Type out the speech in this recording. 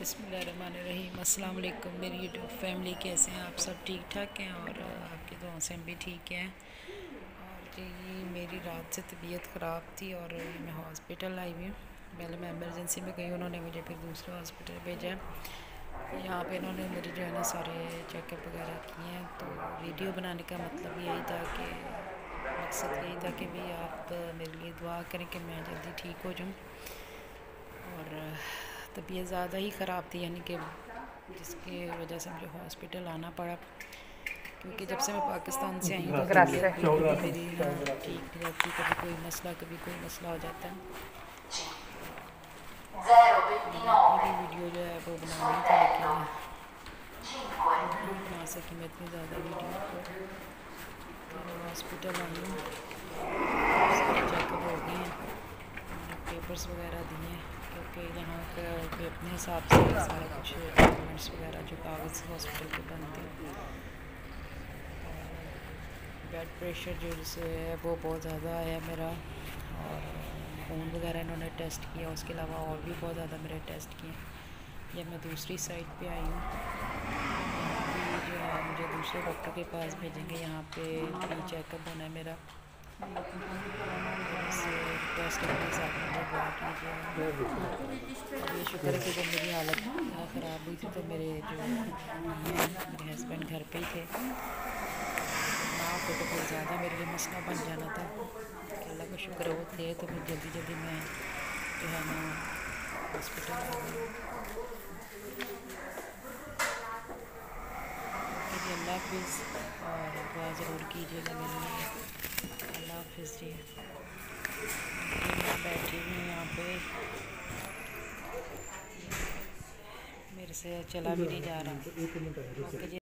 बिस्मिल्लाहिर्रहमानिर्रहीम। अस्सलाम वालेकुम मेरी यूट्यूब फैमिली, कैसे हैं आप सब? ठीक ठाक हैं और आपकी दुआओं से हम भी ठीक हैं। और जी मेरी रात से तबीयत ख़राब थी और मैं हॉस्पिटल आई हुई हूँ। पहले मैं एमरजेंसी में गई, उन्होंने मुझे फिर दूसरे हॉस्पिटल भेजा। यहाँ पे इन्होंने मेरे जो है ना सारे चेकअप वगैरह किए हैं। तो वीडियो बनाने का मतलब यही था कि मकसद यही था कि भी आप मेरे लिए दुआ करें कि मैं जल्दी ठीक हो जाऊँ। और तबीयत ज़्यादा ही ख़राब थी, यानी कि जिसकी वजह से मुझे हॉस्पिटल आना पड़ा। क्योंकि जब से मैं पाकिस्तान से आई हूँ तो तबीयत बिल्कुल भी मेरी ना ठीक नहीं रहती। कभी कोई मसला हो जाता है। मैंने अपनी भी वीडियो जो है वो बनानी थी, लेकिन नहीं बना सकी मैं इतनी ज़्यादा वीडियो। तो मैं हॉस्पिटल आई हूँ, सारे चेकअप हो गए हैं, उन्होंने पेपर्स वगैरह दिए हैं। क्योंकि यहाँ का अपने हिसाब से सारा कुछ डॉक्यूमेंट्स वगैरह जो कागज़ हॉस्पिटल के बनते हैं। ब्लड प्रेशर जो है वो बहुत ज़्यादा है मेरा, और खून वगैरह इन्होंने टेस्ट किया। उसके अलावा और भी बहुत ज़्यादा मेरे टेस्ट किए। या मैं दूसरी साइड पे आई हूँ, यहाँ भी जो है मुझे दूसरे डॉक्टर के पास भेजेंगे। यहाँ पे फ्री चेकअप होना है मेरा। टेस्ट के साथ मुझे दुआ कीजिएगा। और ये शुक्र है कि जब मेरी हालत ख़राब हुई थी तो मेरे जो मेरे हस्बैंड घर पे ही थे। ना होते तो बहुत ज़्यादा मेरे लिए मसला बन जाना था। अल्लाह का शुक्र वो थे, तो फिर जल्दी मैं जो है ना हॉस्पिटल आ गई। ओके जी, अल्लाह हाफिज़ और दुआ ज़रूर कीजिएगा मेरे लिए। अल्लाह हाफिज़ जी। मैं बैठी हुई हूँ यहाँ पे, मेरे से चला भी नहीं जा रहा। ओके जी।